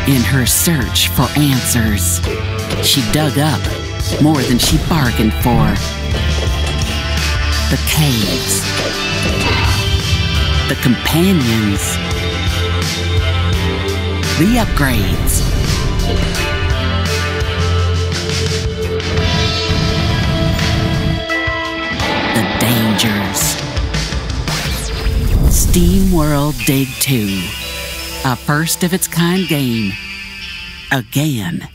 In her search for answers, she dug up more than she bargained for. The caves, the companions, the upgrades. The dangers. SteamWorld Dig 2, a first-of-its-kind game. Again.